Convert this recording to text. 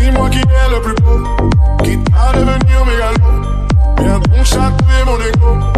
Dis-moi qui est le plus beau, quitte à devenir mégalo. Viens donc chatouiller mon égo.